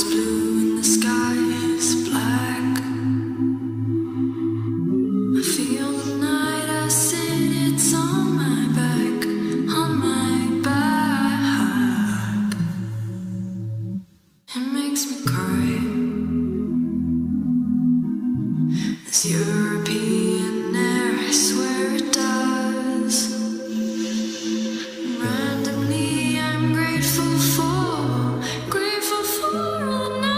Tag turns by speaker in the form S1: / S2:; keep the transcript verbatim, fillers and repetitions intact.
S1: is blue and the sky is black. I feel the night I sit, it's on my back, on my back. It makes me cry. This year